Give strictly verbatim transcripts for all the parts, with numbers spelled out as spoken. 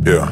Yeah.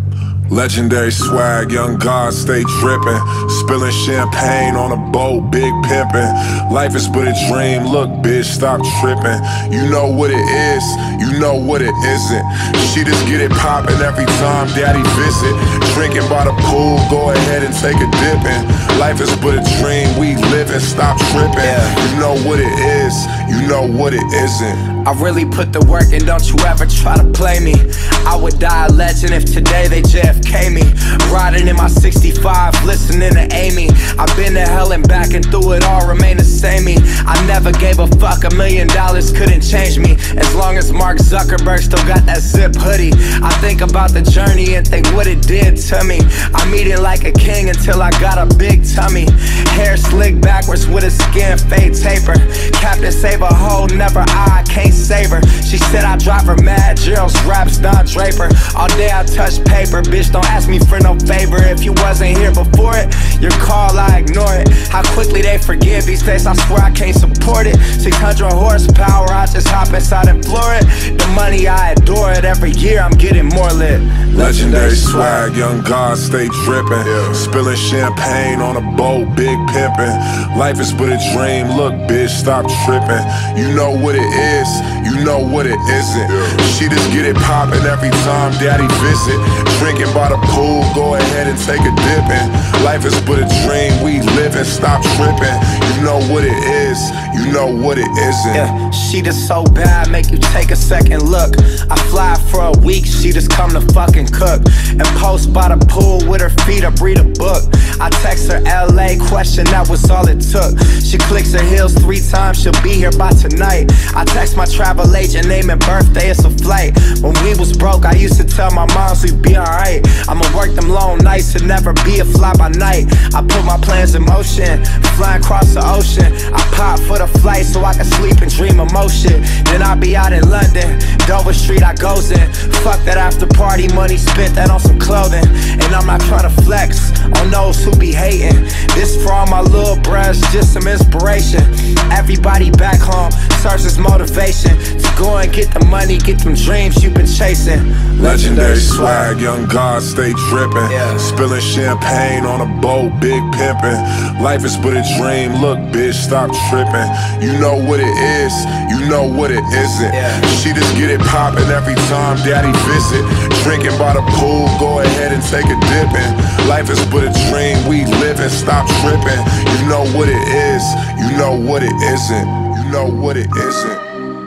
Legendary swag, young gods stay drippin'. Spilling champagne on a boat, big pimpin'. Life is but a dream, look bitch, stop trippin'. You know what it is, you know what it isn't. She just get it poppin' every time daddy visit. Drinking by the pool, go ahead and take a dippin'. Life is but a dream, we livin', stop trippin'. You know what it is, you know what it isn't. I really put the work in, don't you ever try to play me. I would die a legend if today they J F K me. Riding in my sixty-five, listening to Amy. I've been to hell and back and through it all, remain the same me. I never gave a fuck, a million dollars couldn't change me. As long as Mark Zuckerberg still got that zip hoodie. I think about the journey and think what it did to me. I'm eating like a king until I got a big tummy. Hair slicked backwards with a skin fade taper. Captain save a hoe, never I, can't save her. She said I drive her mad, Gerald's raps, Don Draper. All day I touch paper, bitch don't ask me for no favor. If you wasn't here before it, your call I ignore it. How quickly they forgive these days, I swear I can't support it. Six hundred horsepower, I just hop inside and floor it. The money I adore it, every year I'm getting more lit. Legendary swag, young gods stay drippin'. Yeah. Spilling champagne on a boat, big pimpin'. Life is but a dream, look bitch, stop trippin'. You know what it is, you know what it isn't. Yeah. She just get it poppin' every time daddy visit. Drinking by the pool, go ahead and take a dippin'. Life is but a dream, we livin', stop trippin'. You know what it is, you know what it isn't. Yeah, she just so bad, make you take a second look. I fly for a week, she just come to fucking cook. And post by the pool with her feet up, read a book. I text her L A, question, that was all it took. She clicks her heels three times, she'll be here by tonight. I text my travel agent, name and birthday, it's a flight. When we was broke, I used to tell my moms we'd be alright. I'ma work them long nights to never be a fly by night. I put my plans in motion, flying across the ocean. I pop for the flight so I can sleep and dream of motion. Then I be out in London, Dover Street I goes in. Fuck that after party money, spent that on some clothing. And I'm not trying to flex on those who be hating. This for all my little bruhs, just some inspiration. Everybody back home searches motivation to go and get the money, get them dreams you've been chasing. Legendary swag, young gods stay drippin'. Yeah. Spilling champagne on a boat, big pimpin'. Life is but a dream, look bitch, stop trippin'. You know what it is, you know what it isn't. Yeah. She just get it poppin' every time daddy visit. Drinking by the pool, go ahead and take a dippin'. Life is but a dream, we livin', stop trippin'. You know what it is, you know what it isn't. You know what it isn't.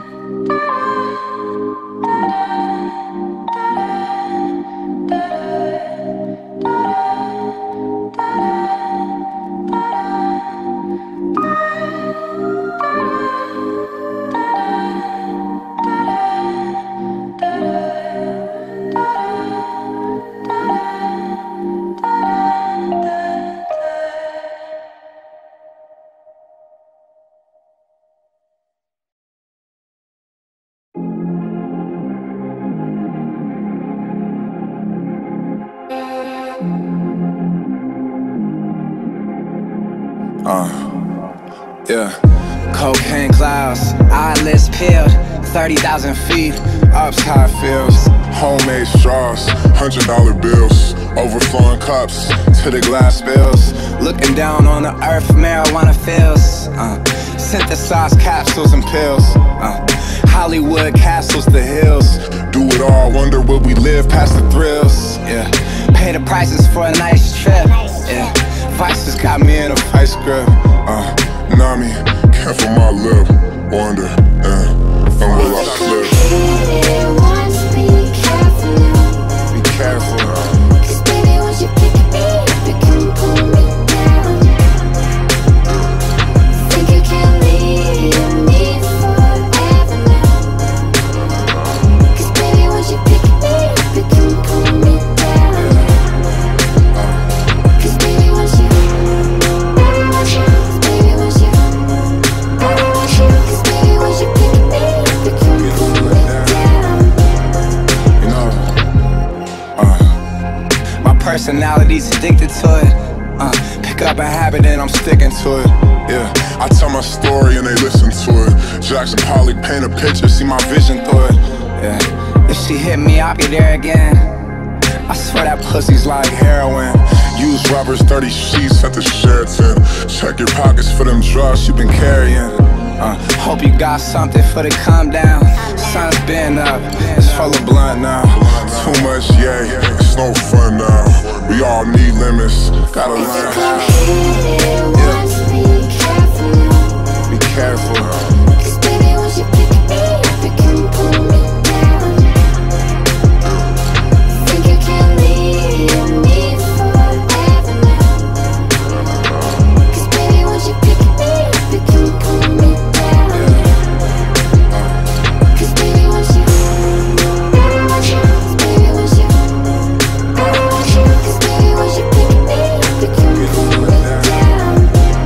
Uh, yeah. Cocaine clouds, eyelids peeled, thirty thousand feet, up's how it feels. Homemade straws, hundred dollar bills, overflowing cups to the glass spills. Looking down on the earth, marijuana feels. Uh, synthesized capsules and pills. Uh, Hollywood castles, the hills. Do it all, wonder will we live past the thrills. Yeah, pay the prices for a nice trip. Yeah, vices got me in a vice grip. Uh, Nami, careful my lip, wonder, uh, and will I slip? Be careful now. Be careful now. Cause baby, once you pick me up, you can pull me down. Think you can leave me forever now. Cause baby, once you pick me up, you can pull me down. Cause baby, once you, baby, once you, baby, once you, baby, once you, cause baby, once you pick me up, you can pull me down. You know, uh, my personality's addicted to it. Uh, pick up a habit and I'm sticking to it. yeah, I tell my story and they listen to it. Jackson Pollock paint a picture, see my vision through it. Yeah, if she hit me, I'll be there again. I swear that pussy's like heroin. Use rubbers, dirty sheets at the Sheraton. Check your pockets for them drugs you been carrying. Uh, hope you got something for the calm down. Sun's been up, it's full of blunt now. Too much, yeah, it's no fun now. We all need limits, gotta learn how. Yeah. Be careful now. Be careful. Cause baby, once you pick me up, you can pull me down. Think you can leave me forever now. Cause baby, once you pick me up, you can pull me down. Cause baby, once you Cause baby, once you Cause baby, once you pick me up, you can pull me down.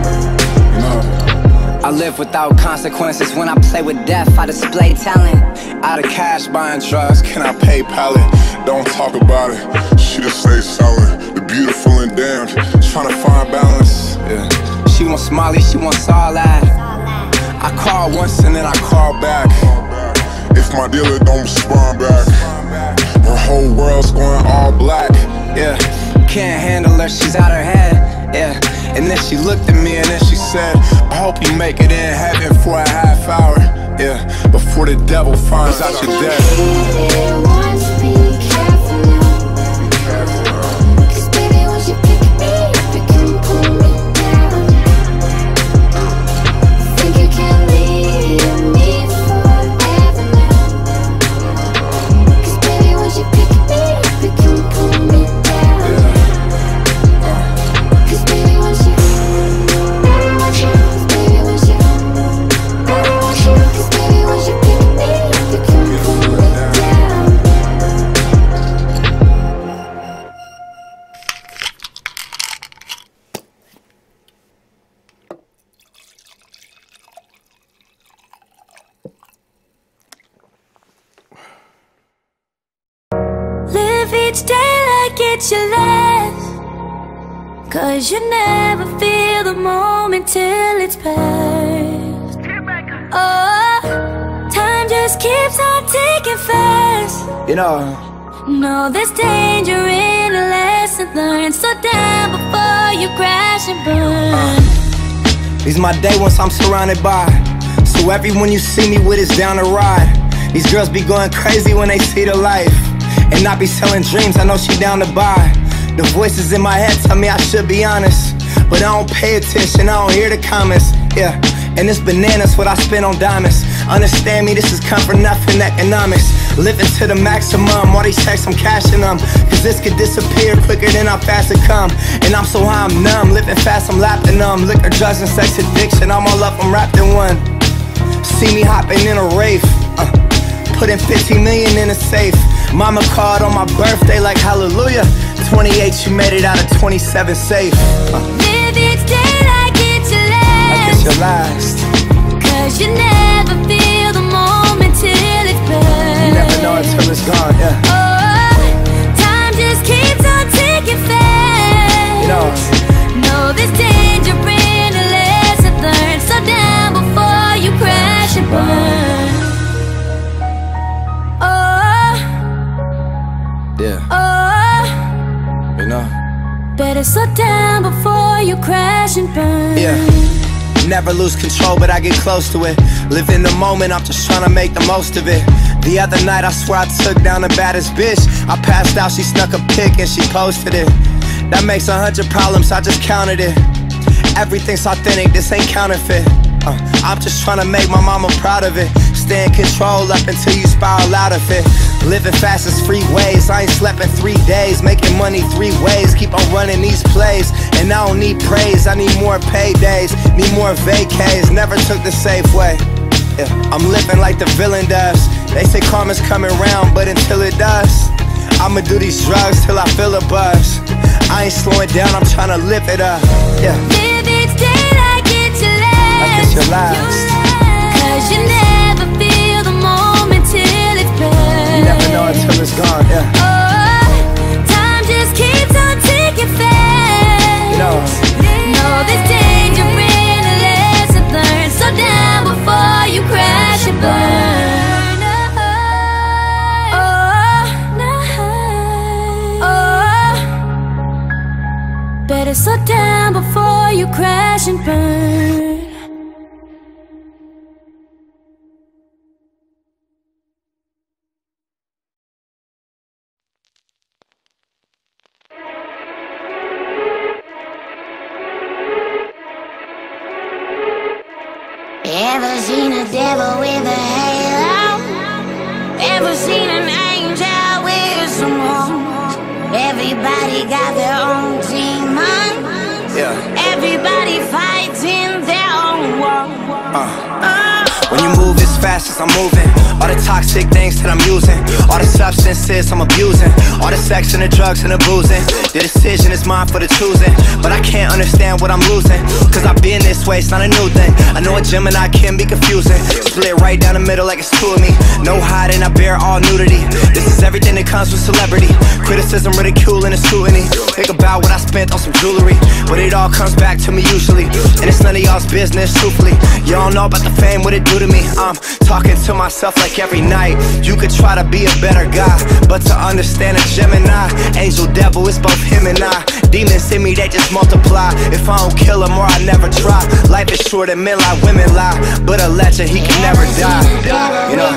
I live without consequences. When I play with death, I display talent. Out of cash buying drugs, can I PayPal it? Don't talk about it, she just stay silent. The beautiful and damned, trying to find balance. Yeah. She wants Molly, she wants all that. I call once and then I call back. If my dealer don't respond back, her whole world's going all black. Yeah, can't handle her, she's out her head. Yeah, and then she looked at me and then she said, I hope you make it in heaven for a half hour. Yeah, before the devil finds out you're dead. Be careful now. Be careful. Cause baby, once you pick me up, you can pull me down. Think you can leave me forever now. Cause baby, once you pick me up, you can pull me down. Cause baby, once you Cause baby, once you Cause baby, once you pick me up, you can pull me down. Live each day like it's your last, cause you never feel the moment till it's past. Oh, time just keeps on ticking fast. You know, No, there's danger in a lesson learned. So down before you crash and burn. these my day ones I'm surrounded by. So everyone you see me with is down to ride. These girls be going crazy when they see the life. And I be selling dreams, I know she down to buy. The voices in my head tell me I should be honest, but I don't pay attention, I don't hear the comments. Yeah, and it's bananas what I spend on diamonds. Understand me, this is come for nothing economics. Living to the maximum, all these checks I'm cashing them. Cause this could disappear quicker than how fast it come. And I'm so high I'm numb, living fast I'm lapping them. Liquor, drugs and sex addiction, I'm all up, I'm wrapped in one. See me hopping in a rave, uh, putting fifteen million in a safe. Mama called on my birthday like hallelujah. Twenty-eight, you made it out of twenty-seven safe. uh, Live each day like it's your last, Like it's your last. cause you never feel the moment till it's past. You never know until it's gone, yeah. Oh, time just keeps on ticking fast. You know, No, there's danger in a lesson learned. So down before you crash and burn. Oh, yeah, oh, you know. better slow down before you crash and burn. Yeah, never lose control, but I get close to it. Live in the moment, I'm just trying to make the most of it. The other night, I swear I took down the baddest bitch. I passed out, she snuck a pic and she posted it. That makes a hundred problems, I just counted it. Everything's authentic, this ain't counterfeit. uh, I'm just trying to make my mama proud of it. Stay in control up until you spiral out of it. Living fast is free ways, I ain't slept in three days. Making money three ways, keep on running these plays. And I don't need praise, I need more paydays. Need more vacays, never took the safe way. Yeah, I'm living like the villain does. They say karma's coming round, but until it does, I'ma do these drugs till I feel a buzz. I ain't slowing down, I'm trying to live it up. Yeah, Live each day like it's your last, like it's your last. cause you never feel the moment till it's past. You never know until it's gone, yeah. Oh, time just keeps on ticking fast. You know, No, there's danger in a lesson learned. So down before you crash and burn. Oh, oh, crash and burn. Ever seen a devil with a halo? Ever seen an angel with some horns? Everybody got their own demon. Yeah. Everybody fighting their own war. Uh. Uh. When you move as fast as I'm moving, all the toxic things that I'm using, all the substances I'm abusing, all the sex and the drugs and the boozing. The decision is mine for the choosing, but I can't understand what I'm losing, cause I've been this way, it's not a new thing. I know a Gemini can be confusing, split right down the middle like it's two of me. No hiding, I bear all nudity. This is everything that comes with celebrity. Criticism, ridicule, and a scrutiny. Think about what I spent on some jewelry, but it all comes back to me usually, and it's none of y'all's business, truthfully. Y'all know about the fame, what it do to me. I'm talking to myself like every night. You could try to be a better guy, but to understand a Gemini, angel, devil, it's both him and I. Demons in me, they just multiply. If I don't kill them or I never try. Life is short and men lie, women lie, but a legend, he can never die. You know?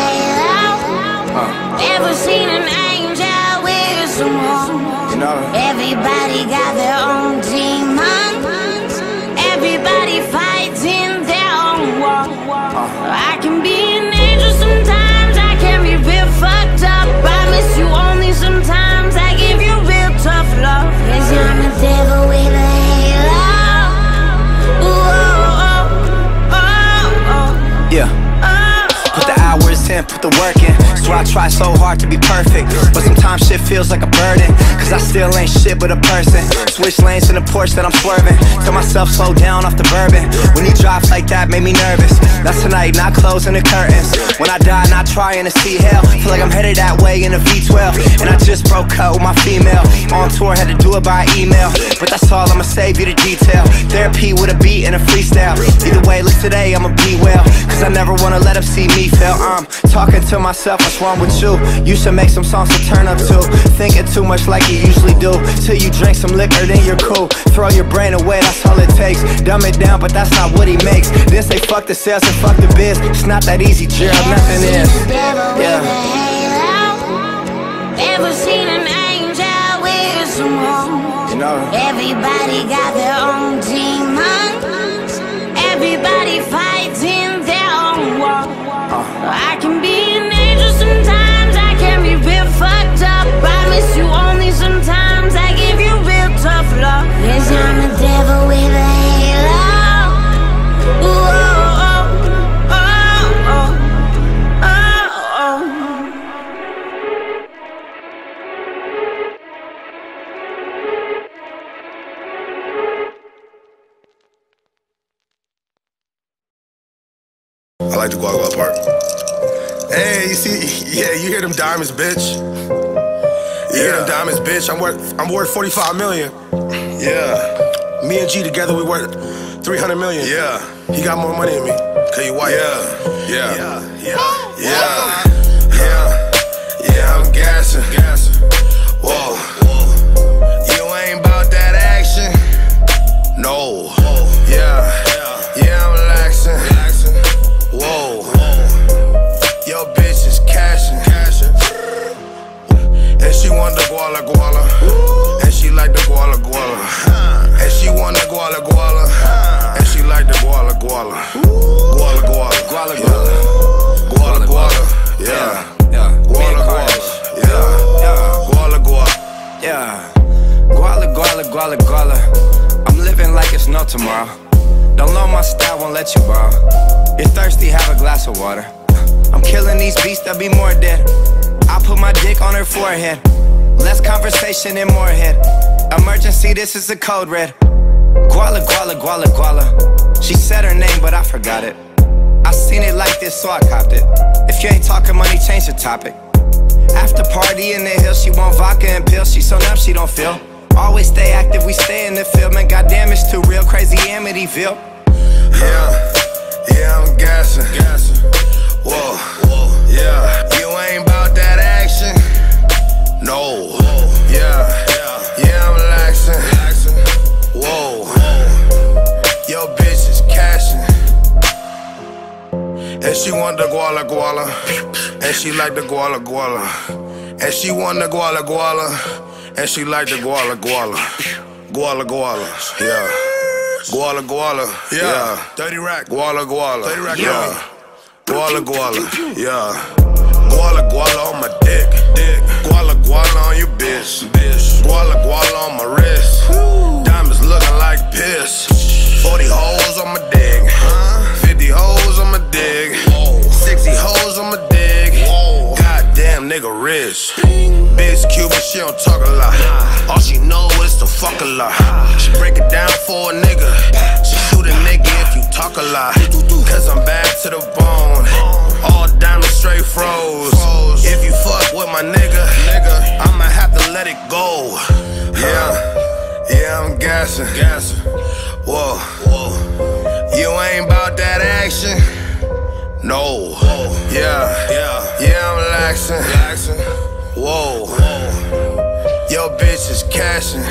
Uh. Ever seen an angel with some horns? You know? Everybody got their own demons. Everybody fighting their own war. Uh. I can be an angel sometimes, I can be real fucked up. Promise you only sometimes, I give you real tough love. Cause I'm the devil with a halo. Ooh, oh, oh, oh, oh. Yeah. Put the hours in, put the work in. So I try so hard to be perfect, but sometimes shit feels like a burden, cause I still ain't shit but a person. Switch lanes in the Porsche that I'm swerving. Tell myself slow down off the bourbon. When you drive like that made me nervous. That's tonight, not closing the curtains. When I die, not trying to see hell. Feel like I'm headed that way in a V twelve, and I just broke up with my female. On tour, had to do it by email, but that's all, I'ma save you the detail. Therapy with a beat and a freestyle. Either way, look today, I'ma be well, cause I never wanna let them see me fail. I'm talking to myself, what's wrong with you? You should make some songs to turn up to. Thinking too much like you usually do. Till you drink some liquor, then you're cool. Throw your brain away, that's all it takes. Dumb it down, but that's not what he makes. Then say fuck the sales and fuck the biz. It's not that easy, Gerald, nothing is. Yeah. Ever seen an angel with some horns? You know? Everybody got their own demons. Everybody fighting their own war. Uh. I can be an angel sometimes, I can be real fucked up. Promise you only sometimes, I give you real tough love. Cause I'm the devil with a halo. Ooh, oh, oh, oh, oh, oh. I like the Guagua part. Hey, you see, yeah, you hear them diamonds, bitch. You hear them diamonds, bitch. I'm worth, I'm worth forty-five million. Yeah. Me and G together, we worth three hundred million. Yeah. He got more money than me. Cause you white. Yeah. Yeah. Yeah. Yeah. Yeah. Yeah. Yeah. I'm gassing. Gassing. Whoa. You ain't about that action. No. Yeah. Yeah. I'm relaxing. Whoa. Yo, bitch is cashing. And she want the guala guala. And she like the guala guala. And she want the guala guala. And she like the guala guala. Guala guala. Guala guala. Guala guala. Yeah. Yeah. Guala guala. Yeah. Guala guala. Yeah. Guala guala guala guala. I'm living like it's no tomorrow. Don't loan my style, won't let you borrow. You're thirsty, have a glass of water. I'm killing these beasts, they'll be more dead. I put my dick on her forehead. Less conversation and more head. Emergency, this is a code red. Guala, guala, guala, guala. She said her name, but I forgot it. I seen it like this, so I copped it. If you ain't talking money, change the topic. After party in the hills, she want vodka and pills. She so numb, she don't feel. Always stay active, we stay in the field. Man, goddamn, it's too real, crazy Amityville. Yeah, yeah, I'm gassing. Whoa, yeah, you ain't about that action. No, yeah, yeah, I'm relaxing. Whoa, she want the guala guala, and she like the guala guala. And she want the guala guala, and she like the guala guala. Guala guala, yeah. Guala guala, yeah. thirty rack, guala guala, thirty rack, yeah. Guala guala, yeah. Guala guala on my dick, dick. Guala guala on your bitch, bitch. Guala guala on my wrist. Diamonds looking like piss. Forty holes on my dick, fifty holes on my dick, sixty holes on my dick. Goddamn nigga rich. Bitch Cuban, she don't talk a lot. All she know is to fuck a lot. She break it down for a nigga. She shoot a nigga if you talk a lot. Cause I'm bad to the bone. All diamonds straight froze. If you fuck with my nigga, I'ma have to let it go. Yeah, yeah, I'm gassing. Whoa, whoa. You ain't about that action? No. Yeah, yeah, yeah, I'm laxing. Whoa, your bitch is cashing.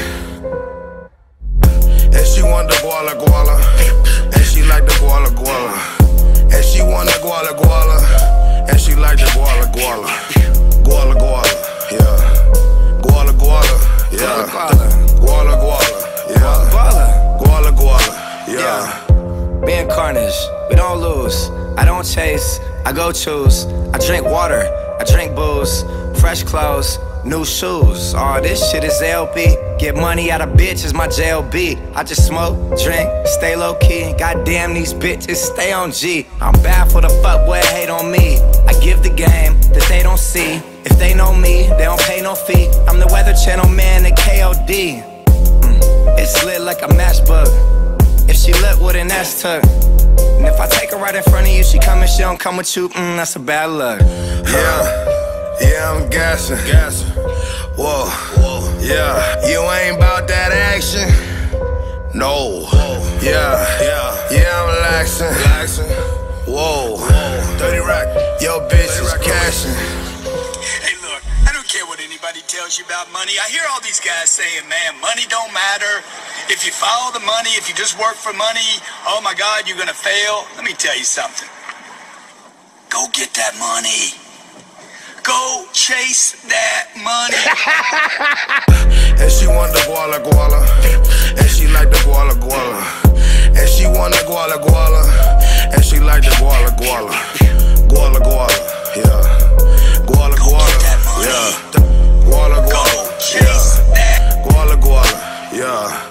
And she want the guala guala, and she like the guala guala. And she want the guala guala, and she like the guala guala. Guala guala, yeah. Guala guala, yeah. Guala guala, yeah. Guala guala, yeah. Being carnage, we don't lose. I don't chase, I go choose. I drink water, I drink booze. Fresh clothes, new shoes. All this shit is L B. Get money out of bitches, my J L B. I just smoke, drink, stay low key. Goddamn, these bitches stay on G. I'm bad for the fuckboy hate on me. I give the game that they don't see. If they know me, they don't pay no fee. I'm the Weather Channel man at K O D. Mm, it's lit like a matchbook. If she lit with an S tuck. And if I take her right in front of you, she come and she don't come with you, mm, that's a bad look. Yeah. Yeah, I'm gassing, gassing. Whoa, whoa, yeah. You ain't about that action? No. Yeah, yeah, yeah, I'm laxing, laxing. Whoa, thirty rack, yo bitch is cashing. Hey, look, I don't care what anybody tells you about money. I hear all these guys saying, man, money don't matter. If you follow the money, if you just work for money, oh my God, you're gonna fail. Let me tell you something. Go get that money. Go chase that money. And she want the guala guala, and she like the guala guala. And she want the guala guala, and she like the guala guala. Guala guala, yeah. Guala guala, yeah. Guala guala, yeah. Guala guala, yeah.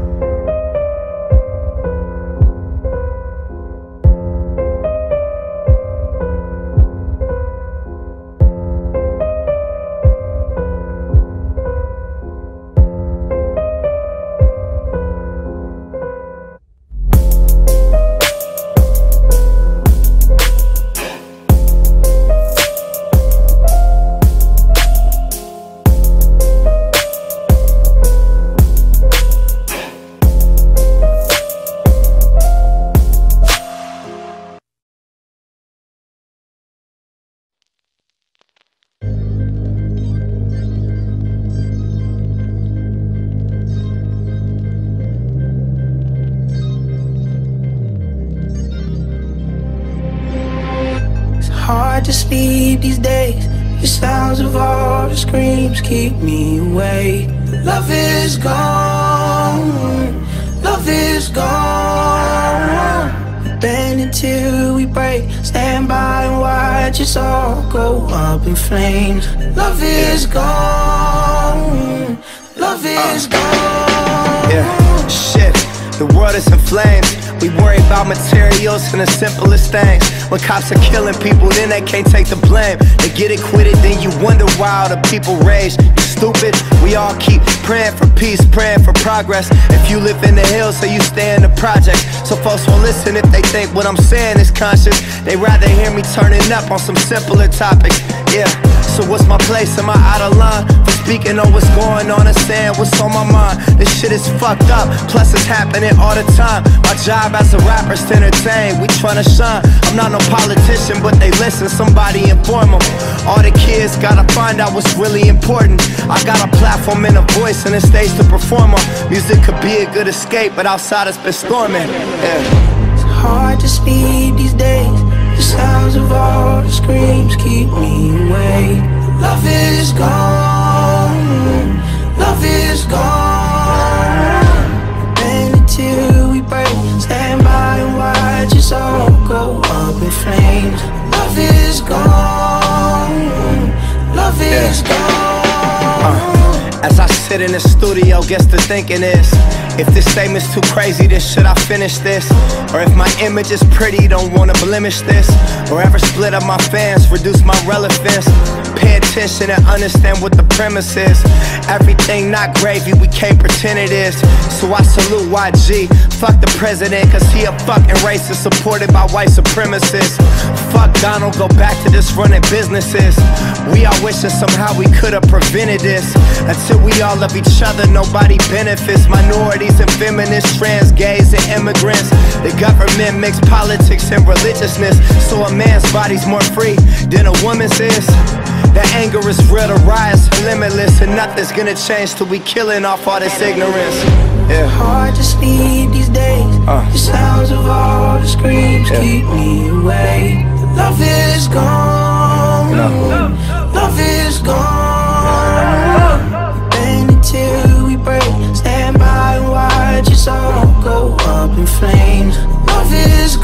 To sleep these days, the sounds of all the screams keep me awake. Love is gone, love is gone. Bend until we break, stand by and watch us all go up in flames. Love is gone, love is uh, gone. Yeah, shit, the world is in flames. We worry about materials and the simplest things. When cops are killing people, then they can't take the blame. They get acquitted, then you wonder why all the people rage. You stupid, we all keep praying for peace, praying for progress. If you live in the hills, so you stay in the projects. So folks won't listen if they think what I'm saying is conscious. They rather hear me turning up on some simpler topics. Yeah, so what's my place? Am I out of line for speaking on what's going on and saying what's on my mind? This shit is fucked up, plus it's happening all the time. My job as a rapper's to entertain, we tryna shine. I'm not no politician, but they listen, somebody inform them. All the kids gotta find out what's really important. I got a platform and a voice and a stage to perform on. Music could be a good escape, but outside it's been storming. Yeah. It's hard to sleep these days, the sounds of all the screams keep me awake. Love is gone, love is gone. And until we break, stand by and watch us all go up in flames. Love is gone, love is gone. uh, As I sit in the studio, guess the thinking is, if this statement's too crazy, then should I finish this? Or if my image is pretty, don't wanna blemish this? Or ever split up my fans, reduce my relevance? Pay attention and understand what the premise is. Everything not gravy, we can't pretend it is. So I salute Y G, fuck the president, cause he a fucking racist supported by white supremacists. Fuck Donald, go back to this running businesses. We all wishing somehow we could've prevented this. Until we all love each other, nobody benefits. Minorities and feminists, trans, gays and immigrants. The government mix politics and religiousness, so a man's body's more free than a woman's is. The anger is real, the riots are limitless, and nothing's gonna change till we killing off all this ignorance. Yeah. Hard to sleep these days. uh. The sounds of all the screams yeah. keep me awake. Love is gone, no. Love is gone. And until we break, stand by and watch us all go up in flames. Love is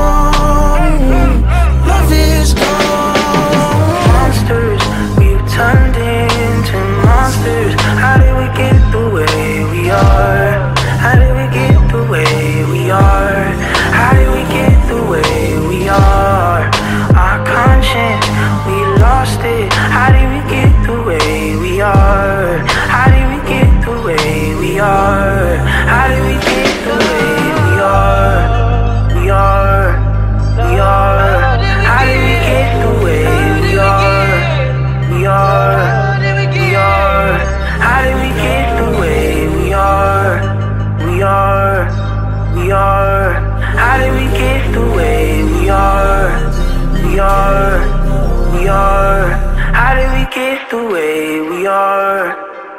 gone, love is gone. Monsters, we've turned into monsters. How did we get the way we are? How did we get the way we are? How did we get the way we are? Our conscience, we lost it. How did we get the way we are? How did we get the way we are? How did we get the way we are? We are, we are. How did we get the way we are? We are, we are. How did we get the way we are? We are, we are. How did we get the way we are? We are, we are. How did we get the way we are?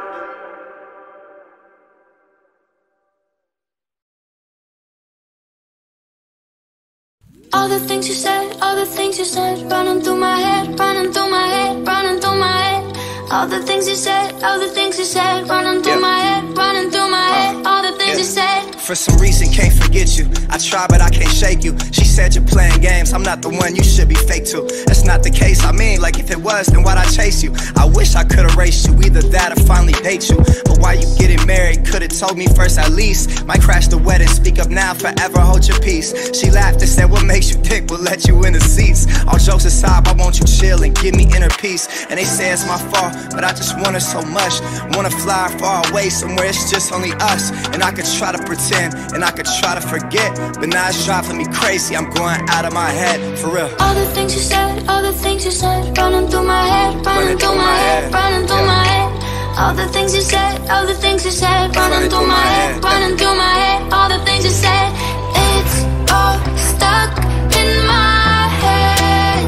All the things you said, all the things you said, running through my head, running through my head, running through my head. All the things you said, all the things you said, running through my head, running through my head. All the things you said. For some reason, can't forget you. I try, but I can't shake you. She said you're playing games. I'm not the one you should be fake to. That's not the case. I mean, like if it was, then why'd I chase you? I wish I could've raced you. Either that or finally date you. But why you getting married? Could've told me first at least. Might crash the wedding. Speak up now, forever hold your peace. She laughed and said, what makes you think we'll let you in the seats? All jokes aside, I want you chill and give me inner peace. And they say it's my fault, but I just want her so much. Wanna fly far away somewhere it's just only us. And I could try to pretend, and I could try to forget, but now it's driving me crazy. I'm going out of my head, for real. All the things you said, all the things you said, running through my head, running through my head, running through my head. All the things you said, all the things you said, running through my head, running through my head. All the things you said, it's all stuck in my head.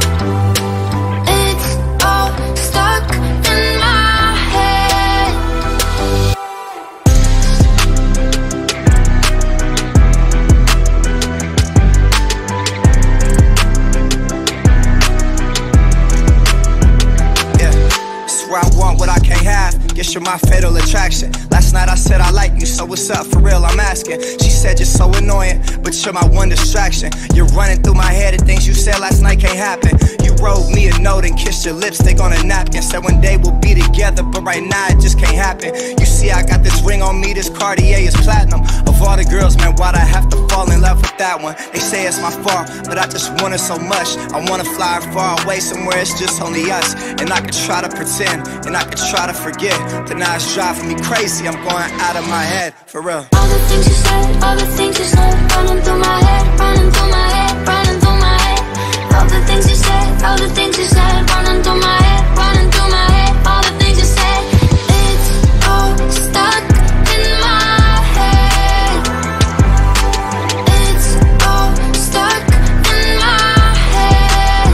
It's all stuck in my head. Where I want what I can't have. Guess you're my fatal attraction. Last night I said I like you, so what's up? For real, I'm asking. She said you're so annoying, but you're my one distraction. You're running through my head, and things you said last night can't happen. You wrote me a note and kissed your lipstick on a napkin. Said one day we'll be together, but right now it just can't happen. You see I got this ring on me, this Cartier is platinum. Of all the girls, man, why'd I have to fall in love with that one? They say it's my fault, but I just want her so much. I wanna fly far away somewhere it's just only us. And I could try to pretend, and I could try to forget, but now it's driving me crazy. I'm going out of my head, for real. All the things you said, all the things you said, running through my head, running through my head, running through my head. All the things you said, all the things you said, running through my head, running through my head. All the things you said, it's all stuck in my head. It's all stuck in my head.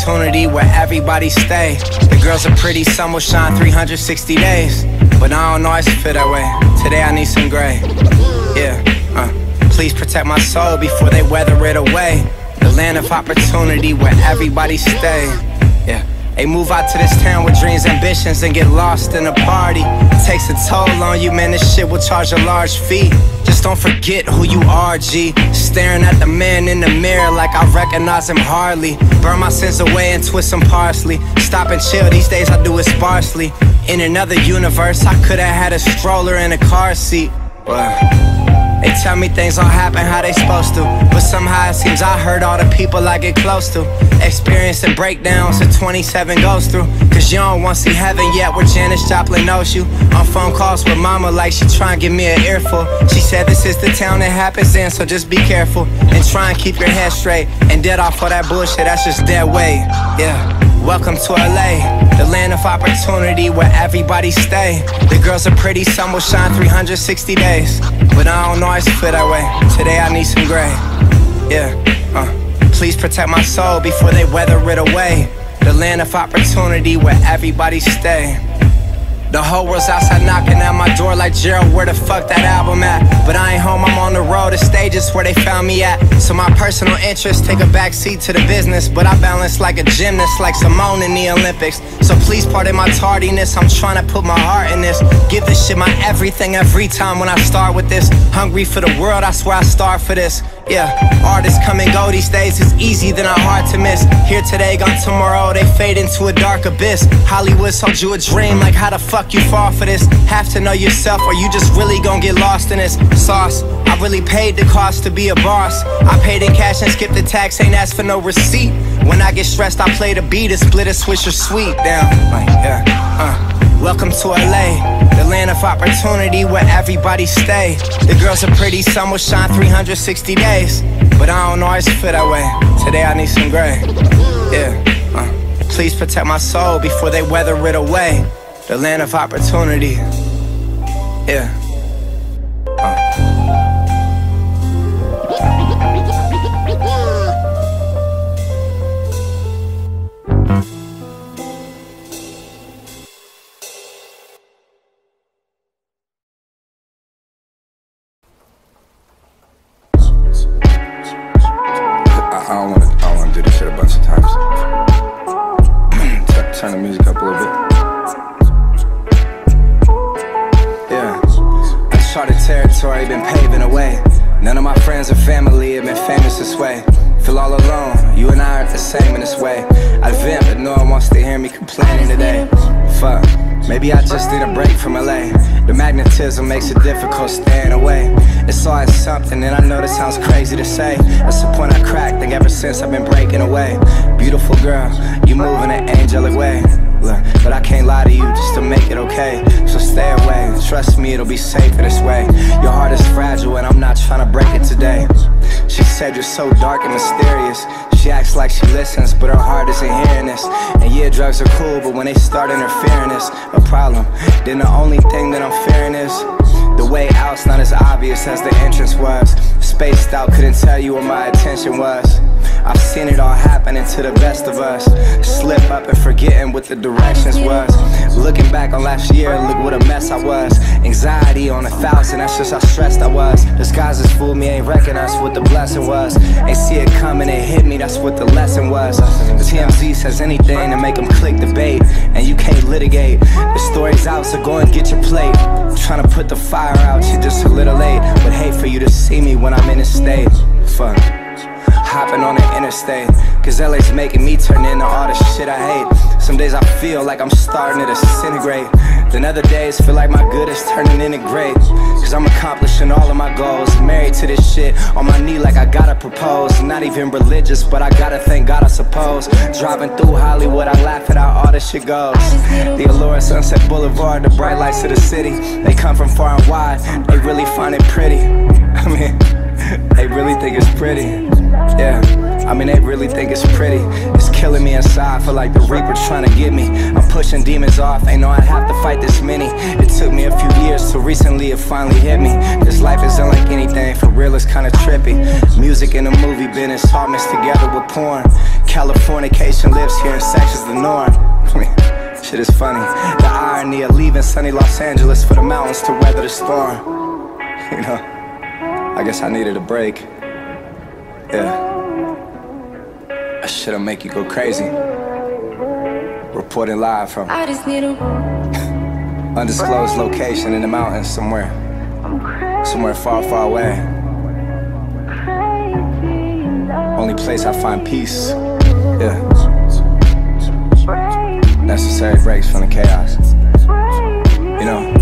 opportunity where everybody stay. The girls are pretty, some will shine three hundred sixty days, but I don't always feel that way. Today I need some gray. Yeah, uh, please protect my soul before they weather it away. The land of opportunity where everybody stay. Yeah. They move out to this town with dreams, ambitions, and get lost in a party. It takes a toll on you, man, this shit will charge a large fee. Just don't forget who you are, G. Staring at the man in the mirror like I recognize him hardly. Burn my sins away and twist some parsley. Stop and chill, these days I do it sparsely. In another universe, I could've had a stroller and a car seat. Well, they tell me things don't happen how they supposed to, but somehow it seems I hurt all the people I get close to. Experiencing breakdowns that twenty-seven goes through. Cause you don't wanna see heaven yet where Janis Joplin knows you. On phone calls with mama like she trying to give me an earful. She said this is the town it happens in, so just be careful and try and keep your head straight and dead off all that bullshit, that's just dead weight. Yeah. Welcome to L A, the land of opportunity where everybody stay. The girls are pretty, some will shine three hundred sixty days, but I don't always feel that way. Today I need some gray. Yeah, uh, please protect my soul before they weather it away. The land of opportunity where everybody stay. The whole world's outside knocking at my door like Gerald, where the fuck that album at? But I ain't home, I'm on the road, the stages where they found me at. So my personal interests take a backseat to the business, but I balance like a gymnast, like Simone in the Olympics. So please pardon my tardiness, I'm trying to put my heart in this. Give this shit my everything every time when I start with this. Hungry for the world, I swear I starve for this. Yeah, artists come and go these days, it's easy, then I'm hard to miss. Here today, gone tomorrow, they fade into a dark abyss. Hollywood sold you a dream, like how the fuck you fall for this? Have to know yourself or you just really gon' get lost in this sauce. I really paid the cost to be a boss. I paid in cash and skipped the tax, ain't asked for no receipt. When I get stressed, I play the beat, a split a switch or sweet. Down, like, yeah, uh. Welcome to L A, the land of opportunity where everybody stay. The girls are pretty, some will shine three hundred sixty days, but I don't always feel that way. Today I need some gray. Yeah, uh. Please protect my soul before they weather it away. The land of opportunity. Yeah. Uh. I don't wanna, I don't wanna do this shit a bunch of times. Turn the music up a little bit. Yeah, uncharted territory, been paving a way. None of my friends or family have been famous this way. Feel all alone, you and I are the same in this way. I vent, but no one wants to hear me complaining today. Fuck, maybe I just need a break from L A. The magnetism makes it difficult staying away. It's always something, and I know this sounds crazy to say. That's the point I cracked, think ever since I've been breaking away. Beautiful girl, you move in an angelic way. Look, but I can't lie to you just to make it okay. So stay away, trust me, it'll be safer this way. Your heart is fragile and I'm not trying to break it today. She said you're so dark and mysterious. She acts like she listens, but her heart isn't hearing this. And yeah, drugs are cool, but when they start interfering, it's a problem. Then the only thing that I'm fearing is the way out's not as obvious as the entrance was. Spaced out, couldn't tell you where my attention was. I've seen it all happening to the best of us. Slip up and forgetting what the directions was. Looking back on last year, look what a mess I was. Anxiety on a thousand, that's just how stressed I was. Disguises fooled me, ain't recognize what the blessing was. Ain't see it coming, it hit me, that's what the lesson was. T M Z says anything to make them click the bait, and you can't litigate. The story's out, so go and get your plate. Trying to put the fire out, you're just a little late. Would hate for you to see me when I'm in a state. Fuck. Hopping on the interstate, cause L A's making me turn into all the shit I hate. Some days I feel like I'm starting to disintegrate. Then other days feel like my good is turning into great. Cause I'm accomplishing all of my goals. Married to this shit, on my knee like I gotta propose. Not even religious, but I gotta thank God I suppose. Driving through Hollywood, I laugh at how all this shit goes. The allure of Sunset Boulevard, the bright lights of the city. They come from far and wide, they really find it pretty. I mean, they really think it's pretty. Yeah, I mean, they really think it's pretty. It's killing me inside, feel like the Reaper's trying to get me. I'm pushing demons off, ain't know I'd have to fight this many. It took me a few years, till recently it finally hit me. This life isn't like anything, for real it's kinda trippy. Music and the movie business all mixed together with porn. Californication lives here and sex is the norm. Shit is funny, the irony of leaving sunny Los Angeles for the mountains to weather the storm. You know, I guess I needed a break. Yeah. That shit'll make you go crazy. Reporting live from I just need a undisclosed location in the mountains somewhere. Somewhere far, far away. Only place I find peace. Yeah. Necessary breaks from the chaos. You know.